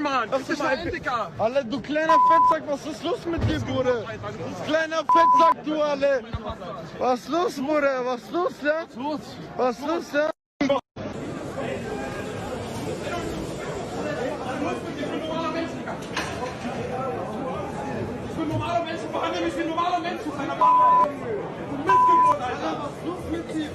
Mann! Das ist ein Dicker! Alter, du kleiner Fettsack, was ist los mit dir, Bruder? Kleiner Fettsack, du, Alter! Was ist los, Bruder? Was ist los, ja? Was ist los, ja? Normaler Mensch, behandle mich wie ein normaler Mensch. Du Missgeburt, Alter. Was ist los mit dir?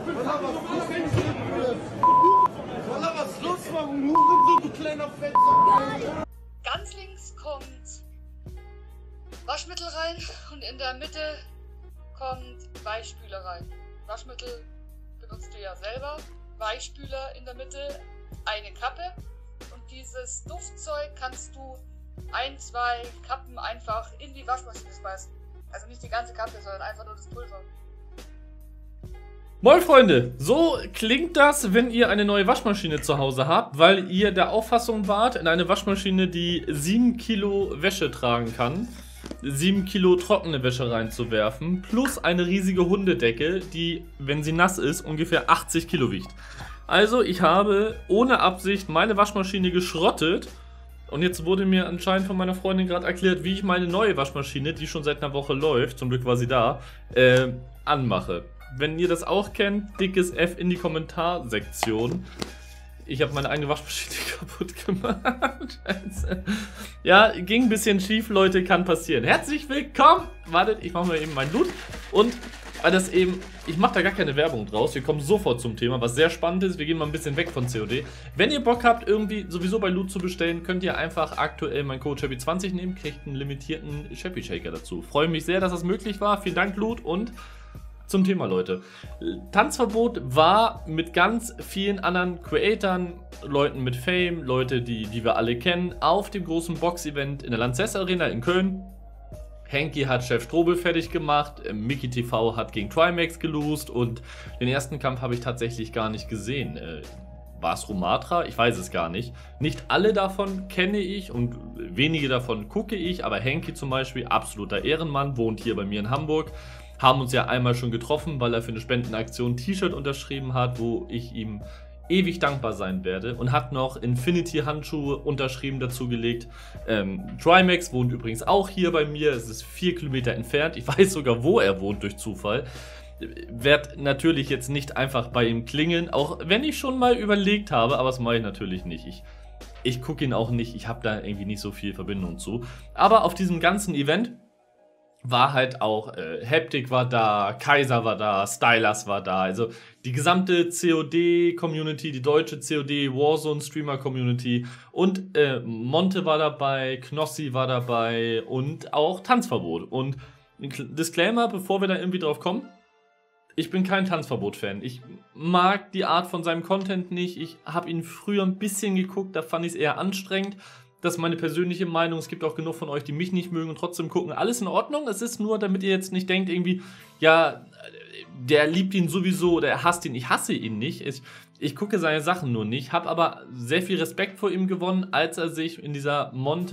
Was ist los, Mann? Du kleiner Fettsack. Ganz links kommt Waschmittel rein und in der Mitte kommt Weichspüler rein. Waschmittel benutzt du ja selber. Weichspüler in der Mitte, eine Kappe. Und dieses Duftzeug kannst du 1, 2 Kappen einfach in die Waschmaschine speisen. Also nicht die ganze Kappe, sondern einfach nur das Pulver. Moin Freunde, so klingt das, wenn ihr eine neue Waschmaschine zu Hause habt, weil ihr der Auffassung wart, in eine Waschmaschine, die 7 Kilo Wäsche tragen kann, 7 Kilo trockene Wäsche reinzuwerfen, plus eine riesige Hundedecke, die, wenn sie nass ist, ungefähr 80 Kilo wiegt. Also ich habe ohne Absicht meine Waschmaschine geschrottet. Und jetzt wurde mir anscheinend von meiner Freundin gerade erklärt, wie ich meine neue Waschmaschine, die schon seit einer Woche läuft, zum Glück war sie da, anmache. Wenn ihr das auch kennt, dickes F in die Kommentarsektion. Ich habe meine eigene Waschmaschine kaputt gemacht. Ja, ging ein bisschen schief, Leute, kann passieren. Herzlich willkommen! Wartet, ich mache mal eben meinen Loot. Und weil das eben, ich mache da gar keine Werbung draus, wir kommen sofort zum Thema, was sehr spannend ist, wir gehen mal ein bisschen weg von COD. Wenn ihr Bock habt, irgendwie sowieso bei Loot zu bestellen, könnt ihr einfach aktuell meinen Code Chappy20 nehmen, kriegt einen limitierten Chappy Shaker dazu. Freue mich sehr, dass das möglich war, vielen Dank Loot und zum Thema, Leute. Tanzverbot war mit ganz vielen anderen Creatoren, Leuten mit Fame, Leute, die wir alle kennen, auf dem großen Box-Event in der Lanxess Arena in Köln. Henki hat Chef Strobel fertig gemacht, Mickey TV hat gegen Trimax gelost und den ersten Kampf habe ich tatsächlich gar nicht gesehen. War es Romatra? Ich weiß es gar nicht. Nicht alle davon kenne ich und wenige davon gucke ich, aber Henki zum Beispiel, absoluter Ehrenmann, wohnt hier bei mir in Hamburg. Haben uns ja einmal schon getroffen, weil er für eine Spendenaktion ein T-Shirt unterschrieben hat, wo ich ihm ewig dankbar sein werde, und hat noch Infinity-Handschuhe unterschrieben dazugelegt. Trimax wohnt übrigens auch hier bei mir, es ist 4 Kilometer entfernt, ich weiß sogar, wo er wohnt durch Zufall. Werd natürlich jetzt nicht einfach bei ihm klingeln, auch wenn ich schon mal überlegt habe, aber das mache ich natürlich nicht. Ich gucke ihn auch nicht, ich habe da irgendwie nicht so viel Verbindung zu. Aber auf diesem ganzen Event war halt auch, Haptic war da, Kaiser war da, Stylers war da, also die gesamte COD-Community, die deutsche COD Warzone-Streamer-Community und Monte war dabei, Knossi war dabei und auch Tanzverbot. Und Disclaimer, bevor wir da irgendwie drauf kommen, ich bin kein Tanzverbot-Fan. Ich mag die Art von seinem Content nicht, ich habe ihn früher ein bisschen geguckt, da fand ich es eher anstrengend. Das ist meine persönliche Meinung. Es gibt auch genug von euch, die mich nicht mögen und trotzdem gucken. Alles in Ordnung. Es ist nur, damit ihr jetzt nicht denkt, irgendwie, ja, der liebt ihn sowieso oder er hasst ihn. Ich hasse ihn nicht. Ich gucke seine Sachen nur nicht. Habe aber sehr viel Respekt vor ihm gewonnen, als er sich in dieser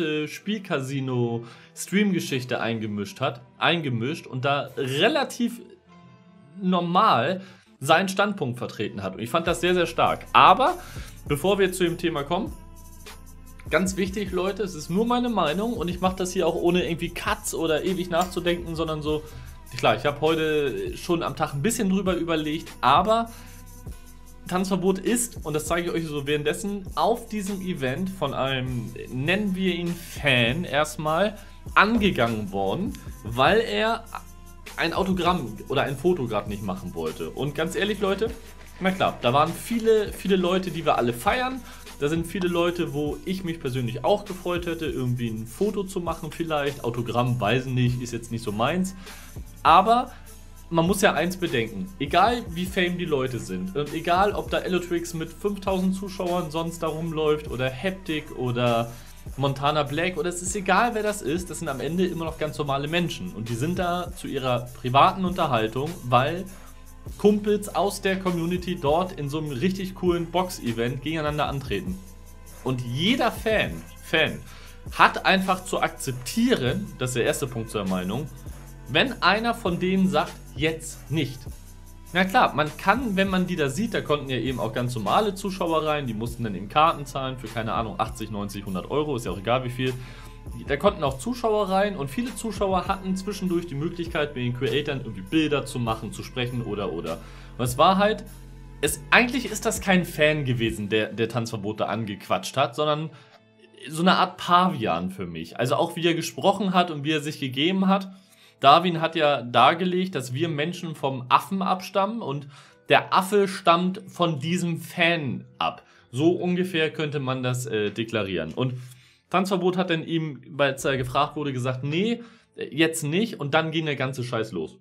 Monte-Spielcasino-Stream-Geschichte eingemischt und da relativ normal seinen Standpunkt vertreten hat. Und ich fand das sehr, sehr stark. Aber bevor wir zu dem Thema kommen, ganz wichtig, Leute, es ist nur meine Meinung und ich mache das hier auch ohne irgendwie Cuts oder ewig nachzudenken, sondern so, klar, ich habe heute schon am Tag ein bisschen drüber überlegt, aber Tanzverbot ist, und das zeige ich euch so währenddessen, auf diesem Event von einem, nennen wir ihn Fan, erstmal angegangen worden, weil er ein Autogramm oder ein Foto gerade nicht machen wollte. Und ganz ehrlich, Leute, na klar, da waren viele Leute, die wir alle feiern. Da sind viele Leute, wo ich mich persönlich auch gefreut hätte, irgendwie ein Foto zu machen vielleicht. Autogramm, weiß nicht, ist jetzt nicht so meins. Aber man muss ja eins bedenken. Egal wie fame die Leute sind und egal ob da Elotrix mit 5000 Zuschauern sonst da rumläuft oder Haptic oder Montana Black oder es ist egal wer das ist sind am Ende immer noch ganz normale Menschen. Und die sind da zu ihrer privaten Unterhaltung, weil Kumpels aus der Community dort in so einem richtig coolen Box-Event gegeneinander antreten. Und jeder Fan hat einfach zu akzeptieren, das ist der erste Punkt zur Meinung, wenn einer von denen sagt, jetzt nicht. Na klar, man kann, wenn man die da sieht, da konnten ja eben auch ganz normale Zuschauer rein, die mussten dann eben Karten zahlen für, keine Ahnung, 80, 90, 100 Euro, ist ja auch egal wie viel. Da konnten auch Zuschauer rein und viele Zuschauer hatten zwischendurch die Möglichkeit, mit den Creatoren irgendwie Bilder zu machen, zu sprechen oder. Und es war halt, eigentlich ist das kein Fan gewesen, der Tanzverbot da angequatscht hat, sondern so eine Art Pavian für mich. Also auch wie er gesprochen hat und wie er sich gegeben hat. Darwin hat ja dargelegt, dass wir Menschen vom Affen abstammen und der Affe stammt von diesem Fan ab. So ungefähr könnte man das deklarieren. Und Tanzverbot hat dann ihm, als er gefragt wurde, gesagt, nee, jetzt nicht. Und dann ging der ganze Scheiß los.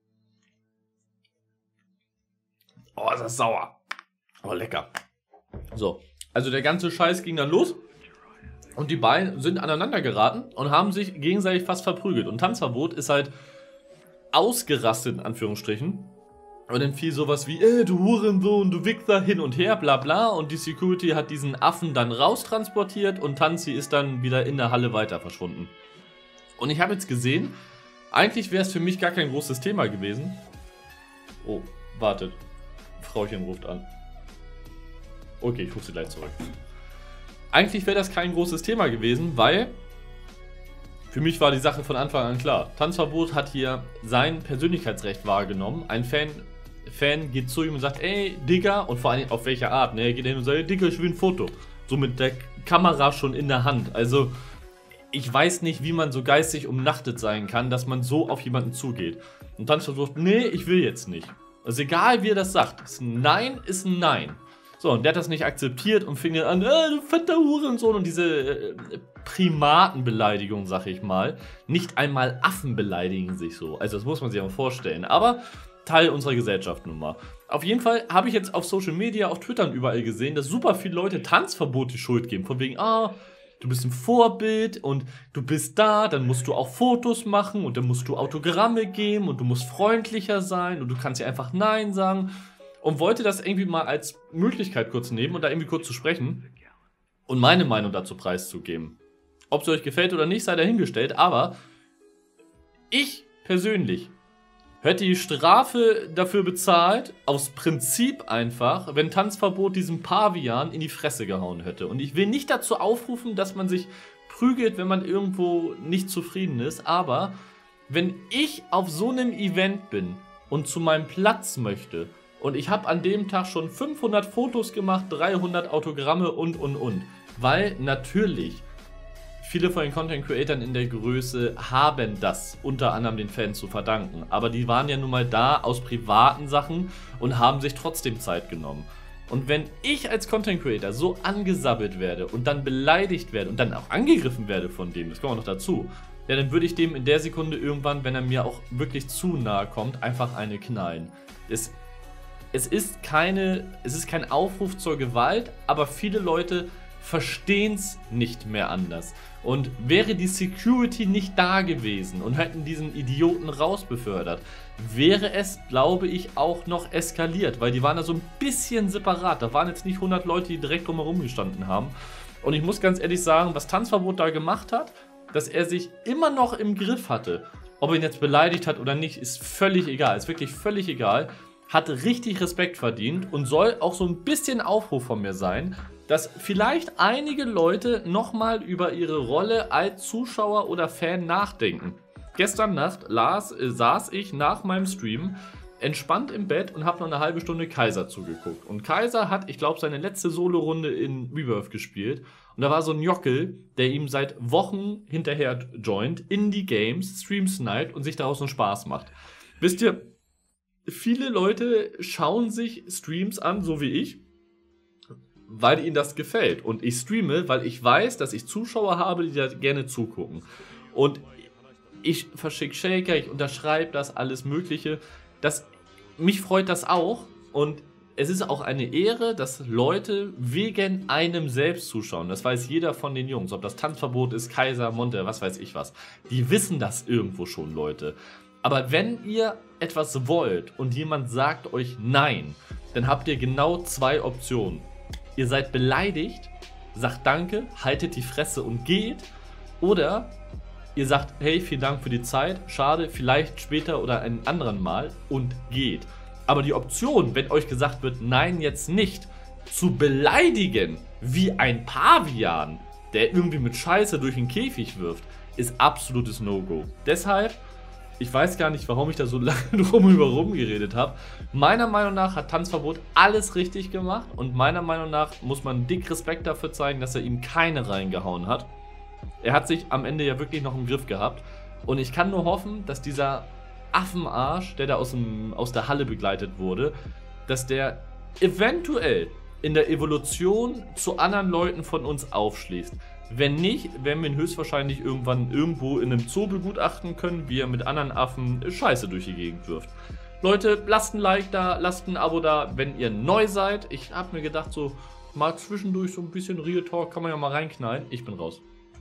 Oh, ist das sauer. Oh, lecker. So, also der ganze Scheiß ging dann los. Und die beiden sind aneinander geraten und haben sich gegenseitig fast verprügelt. Und Tanzverbot ist halt ausgerastet, in Anführungsstrichen. Und dann fiel sowas wie, du Hurensohn, du Wichser, hin und her, bla bla. Und die Security hat diesen Affen dann raustransportiert und Tanzi ist dann wieder in der Halle weiter verschwunden. Und ich habe jetzt gesehen, eigentlich wäre es für mich gar kein großes Thema gewesen. Oh, wartet. Frauchen ruft an. Okay, ich rufe sie gleich zurück. Eigentlich wäre das kein großes Thema gewesen, weil für mich war die Sache von Anfang an klar. Tanzverbot hat hier sein Persönlichkeitsrecht wahrgenommen. Ein Fan geht zu ihm und sagt, ey, Digga, und vor allem auf welche Art, ne? Er geht hin und sagt, ey, Digga, ich will ein Foto. So mit der Kamera schon in der Hand. Also, ich weiß nicht, wie man so geistig umnachtet sein kann, dass man so auf jemanden zugeht. Und Tanzverbot, nee, ich will jetzt nicht. Also egal, wie er das sagt, ist ein Nein ist ein Nein. So, und der hat das nicht akzeptiert und fing dann an, du fetter Hurensohn, und diese Primatenbeleidigung, sag ich mal. Nicht einmal Affen beleidigen sich so. Also das muss man sich auch vorstellen. Aber Teil unserer Gesellschaft nun mal. Auf jeden Fall habe ich jetzt auf Social Media, auf Twitter und überall gesehen, dass super viele Leute Tanzverbot die Schuld geben. Von wegen, du bist ein Vorbild und du bist da, dann musst du auch Fotos machen und dann musst du Autogramme geben und du musst freundlicher sein und du kannst ja einfach Nein sagen. Und wollte das irgendwie mal als Möglichkeit kurz nehmen und da irgendwie kurz zu sprechen und meine Meinung dazu preiszugeben. Ob es euch gefällt oder nicht, sei dahingestellt, aber ich persönlich hätte die Strafe dafür bezahlt, aus Prinzip einfach, wenn Tanzverbot diesem Pavian in die Fresse gehauen hätte. Und ich will nicht dazu aufrufen, dass man sich prügelt, wenn man irgendwo nicht zufrieden ist, aber wenn ich auf so einem Event bin und zu meinem Platz möchte, und ich habe an dem Tag schon 500 Fotos gemacht, 300 Autogramme und. Weil natürlich viele von den Content-Creatern in der Größe haben das unter anderem den Fans zu verdanken. Aber die waren ja nun mal da aus privaten Sachen und haben sich trotzdem Zeit genommen. Und wenn ich als Content-Creator so angesabbelt werde und dann beleidigt werde und dann auch angegriffen werde von dem, das kommt auch noch dazu, ja, dann würde ich dem in der Sekunde irgendwann, wenn er mir auch wirklich zu nahe kommt, einfach eine knallen. Es ist kein Aufruf zur Gewalt, aber viele Leute verstehen es nicht mehr anders. Und wäre die Security nicht da gewesen und hätten diesen Idioten rausbefördert, wäre es, glaube ich, auch noch eskaliert, weil die waren da so ein bisschen separat. Da waren jetzt nicht 100 Leute, die direkt drumherum gestanden haben. Und ich muss ganz ehrlich sagen, was Tanzverbot da gemacht hat, dass er sich immer noch im Griff hatte. Ob er ihn jetzt beleidigt hat oder nicht, ist völlig egal. Ist wirklich völlig egal. Hat richtig Respekt verdient und soll auch so ein bisschen Aufruf von mir sein, dass vielleicht einige Leute nochmal über ihre Rolle als Zuschauer oder Fan nachdenken. Gestern Nacht saß ich nach meinem Stream entspannt im Bett und habe noch eine halbe Stunde Kaiser zugeguckt. Und Kaiser hat, ich glaube, seine letzte Solo-Runde in Rebirth gespielt. Und da war so ein Jockel, der ihm seit Wochen hinterher joint, in die Games, Streams sniped und sich daraus einen Spaß macht. Wisst ihr, viele Leute schauen sich Streams an, so wie ich, weil ihnen das gefällt. Und ich streame, weil ich weiß, dass ich Zuschauer habe, die da gerne zugucken. Und ich verschicke Shaker, ich unterschreibe das, alles Mögliche. Mich freut das auch. Und es ist auch eine Ehre, dass Leute wegen einem selbst zuschauen. Das weiß jeder von den Jungs. Ob das Tanzverbot ist, Kaiser, Monte, was weiß ich was. Die wissen das irgendwo schon, Leute. Aber wenn ihr etwas wollt und jemand sagt euch nein, dann habt ihr genau zwei Optionen. Ihr seid beleidigt, sagt Danke, haltet die Fresse und geht. Oder ihr sagt, hey, vielen Dank für die Zeit, schade, vielleicht später oder einen anderen Mal und geht. Aber die Option, wenn euch gesagt wird, nein, jetzt nicht, zu beleidigen wie ein Pavian, der irgendwie mit Scheiße durch den Käfig wirft, ist absolutes No-Go. Deshalb, ich weiß gar nicht, warum ich da so lange drum geredet habe. Meiner Meinung nach hat Tanzverbot alles richtig gemacht und meiner Meinung nach muss man dick Respekt dafür zeigen, dass er ihm keine reingehauen hat. Er hat sich am Ende ja wirklich noch im Griff gehabt und ich kann nur hoffen, dass dieser Affenarsch, der da aus der Halle begleitet wurde, dass der eventuell in der Evolution zu anderen Leuten von uns aufschließt. Wenn nicht, werden wir ihn höchstwahrscheinlich irgendwann irgendwo in einem Zoo begutachten können, wie er mit anderen Affen Scheiße durch die Gegend wirft. Leute, lasst ein Like da, lasst ein Abo da, wenn ihr neu seid. Ich habe mir gedacht, so mal zwischendurch so ein bisschen Real Talk kann man ja mal reinknallen. Ich bin raus.